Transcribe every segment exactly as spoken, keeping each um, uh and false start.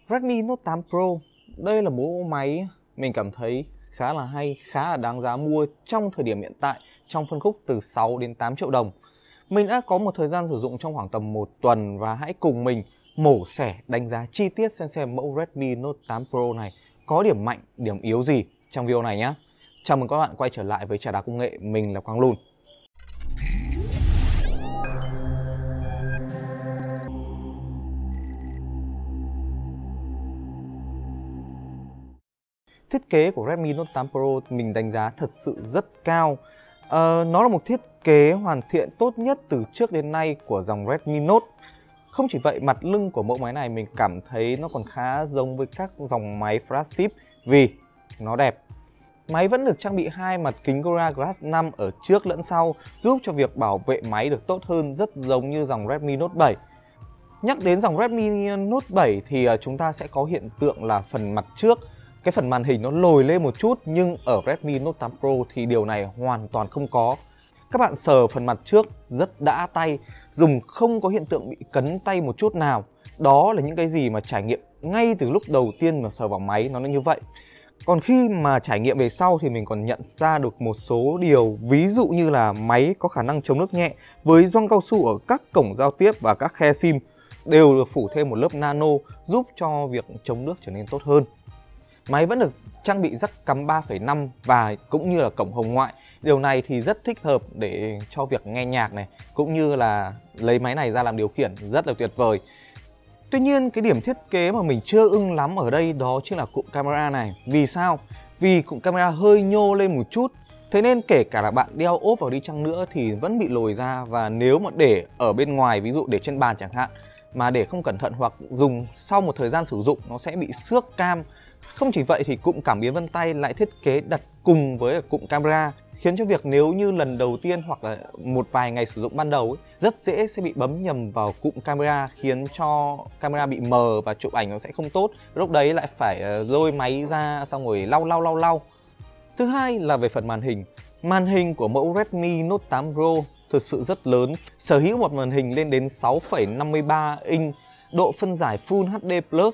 Redmi Note tám Pro, đây là mẫu máy mình cảm thấy khá là hay, khá là đáng giá mua trong thời điểm hiện tại, trong phân khúc từ sáu đến tám triệu đồng. Mình đã có một thời gian sử dụng trong khoảng tầm một tuần và hãy cùng mình mổ xẻ đánh giá chi tiết xem xem mẫu Redmi Note tám Pro này có điểm mạnh, điểm yếu gì trong video này nhé. Chào mừng các bạn quay trở lại với Trà Đá Công Nghệ, mình là Quang Lun. Thiết kế của Redmi Note tám Pro mình đánh giá thật sự rất cao. Ờ, nó là một thiết kế hoàn thiện tốt nhất từ trước đến nay của dòng Redmi Note. Không chỉ vậy, mặt lưng của mẫu máy này mình cảm thấy nó còn khá giống với các dòng máy flagship vì nó đẹp. Máy vẫn được trang bị hai mặt kính Gorilla Glass năm ở trước lẫn sau, giúp cho việc bảo vệ máy được tốt hơn, rất giống như dòng Redmi Note bảy. Nhắc đến dòng Redmi Note bảy thì chúng ta sẽ có hiện tượng là phần mặt trước, cái phần màn hình nó lồi lên một chút, nhưng ở Redmi Note tám Pro thì điều này hoàn toàn không có. Các bạn sờ phần mặt trước rất đã tay, dùng không có hiện tượng bị cấn tay một chút nào. Đó là những cái gì mà trải nghiệm ngay từ lúc đầu tiên mà sờ vào máy nó là như vậy. Còn khi mà trải nghiệm về sau thì mình còn nhận ra được một số điều, ví dụ như là máy có khả năng chống nước nhẹ với gioăng cao su ở các cổng giao tiếp và các khe sim đều được phủ thêm một lớp nano giúp cho việc chống nước trở nên tốt hơn. Máy vẫn được trang bị jack cắm ba phẩy năm và cũng như là cổng hồng ngoại. Điều này thì rất thích hợp để cho việc nghe nhạc này, cũng như là lấy máy này ra làm điều khiển rất là tuyệt vời. Tuy nhiên cái điểm thiết kế mà mình chưa ưng lắm ở đây đó chính là cụm camera này. Vì sao? Vì cụm camera hơi nhô lên một chút. Thế nên kể cả là bạn đeo ốp vào đi chăng nữa thì vẫn bị lồi ra, và nếu mà để ở bên ngoài, ví dụ để trên bàn chẳng hạn, mà để không cẩn thận hoặc dùng sau một thời gian sử dụng nó sẽ bị xước cam. Không chỉ vậy thì cụm cảm biến vân tay lại thiết kế đặt cùng với cụm camera, khiến cho việc nếu như lần đầu tiên hoặc là một vài ngày sử dụng ban đầu ấy, rất dễ sẽ bị bấm nhầm vào cụm camera, khiến cho camera bị mờ và chụp ảnh nó sẽ không tốt. Lúc đấy lại phải lôi máy ra xong rồi lau lau lau lau. Thứ hai là về phần màn hình. Màn hình của mẫu Redmi Note tám Pro thực sự rất lớn, sở hữu một màn hình lên đến sáu phẩy năm mươi ba inch, độ phân giải Full hát đê Plus.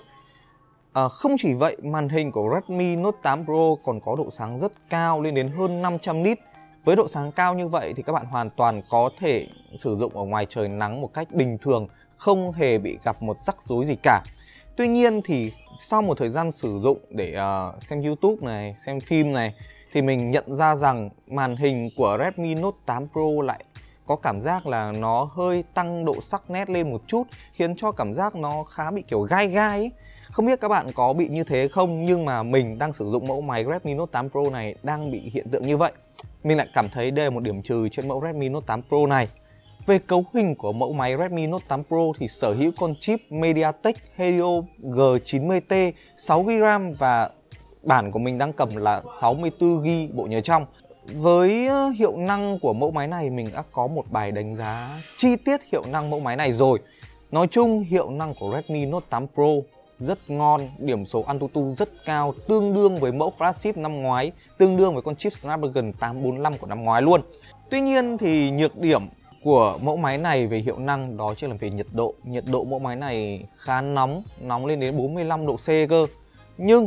À, không chỉ vậy, màn hình của Redmi Note tám Pro còn có độ sáng rất cao, lên đến hơn năm trăm nit. Với độ sáng cao như vậy thì các bạn hoàn toàn có thể sử dụng ở ngoài trời nắng một cách bình thường, không hề bị gặp một rắc rối gì cả. Tuy nhiên thì sau một thời gian sử dụng để uh, xem YouTube này, xem phim này, thì mình nhận ra rằng màn hình của Redmi Note tám Pro lại có cảm giác là nó hơi tăng độ sắc nét lên một chút, khiến cho cảm giác nó khá bị kiểu gai gai ấy. Không biết các bạn có bị như thế không, nhưng mà mình đang sử dụng mẫu máy Redmi Note tám Pro này đang bị hiện tượng như vậy. Mình lại cảm thấy đây là một điểm trừ trên mẫu Redmi Note tám Pro này. Về cấu hình của mẫu máy Redmi Note tám Pro thì sở hữu con chip MediaTek Helio G chín mươi T sáu gi-ga-bai RAM và bản của mình đang cầm là sáu mươi tư gi-ga-bai bộ nhớ trong. Với hiệu năng của mẫu máy này mình đã có một bài đánh giá chi tiết hiệu năng mẫu máy này rồi. Nói chung hiệu năng của Redmi Note tám Pro rất ngon, điểm số Antutu rất cao, tương đương với mẫu flagship năm ngoái, tương đương với con chip Snapdragon tám bốn lăm của năm ngoái luôn. Tuy nhiên thì nhược điểm của mẫu máy này về hiệu năng đó chính là về nhiệt độ. Nhiệt độ mẫu máy này khá nóng, nóng lên đến bốn mươi lăm độ C cơ. Nhưng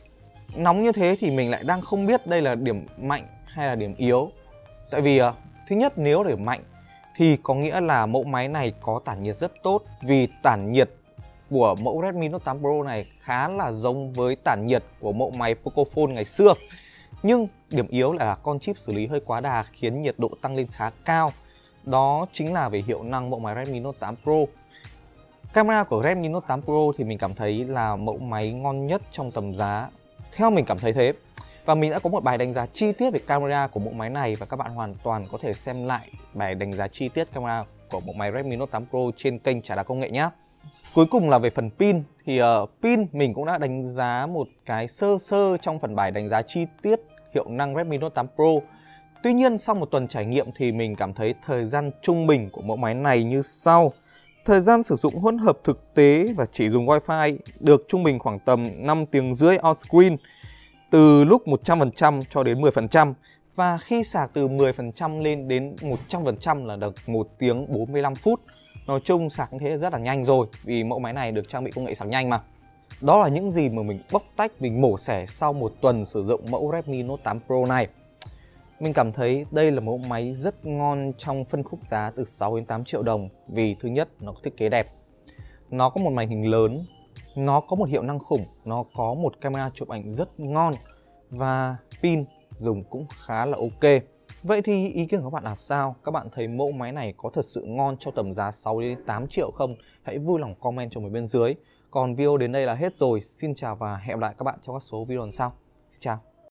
nóng như thế thì mình lại đang không biết đây là điểm mạnh hay là điểm yếu. Tại vì thứ nhất, nếu để mạnh thì có nghĩa là mẫu máy này có tản nhiệt rất tốt, vì tản nhiệt của mẫu Redmi Note tám Pro này khá là giống với tản nhiệt của mẫu máy Pocophone ngày xưa. Nhưng điểm yếu là con chip xử lý hơi quá đà khiến nhiệt độ tăng lên khá cao. Đó chính là về hiệu năng mẫu máy Redmi Note tám Pro. Camera của Redmi Note tám Pro thì mình cảm thấy là mẫu máy ngon nhất trong tầm giá. Theo mình cảm thấy thế. Và mình đã có một bài đánh giá chi tiết về camera của mẫu máy này, và các bạn hoàn toàn có thể xem lại bài đánh giá chi tiết camera của mẫu máy Redmi Note tám Pro trên kênh Trà Đá Công Nghệ nhé. Cuối cùng là về phần pin thì uh, pin mình cũng đã đánh giá một cái sơ sơ trong phần bài đánh giá chi tiết hiệu năng Redmi Note tám Pro. Tuy nhiên sau một tuần trải nghiệm thì mình cảm thấy thời gian trung bình của mẫu máy này như sau. Thời gian sử dụng hỗn hợp thực tế và chỉ dùng Wi-Fi được trung bình khoảng tầm năm tiếng rưỡi on screen, từ lúc một trăm phần trăm cho đến mười phần trăm. Và khi sạc từ mười phần trăm lên đến một trăm phần trăm là được một tiếng bốn mươi lăm phút. Nói chung sạc như thế rất là nhanh rồi, vì mẫu máy này được trang bị công nghệ sạc nhanh mà. Đó là những gì mà mình bóc tách, mình mổ xẻ sau một tuần sử dụng mẫu Redmi Note tám Pro này. Mình cảm thấy đây là mẫu máy rất ngon trong phân khúc giá từ sáu đến tám triệu đồng. Vì thứ nhất, nó có thiết kế đẹp, nó có một màn hình lớn, nó có một hiệu năng khủng, nó có một camera chụp ảnh rất ngon và pin dùng cũng khá là ok. Vậy thì ý kiến của các bạn là sao? Các bạn thấy mẫu máy này có thật sự ngon cho tầm giá sáu đến tám triệu không? Hãy vui lòng comment cho mình bên dưới. Còn video đến đây là hết rồi. Xin chào và hẹn gặp lại các bạn trong các số video lần sau. Xin chào.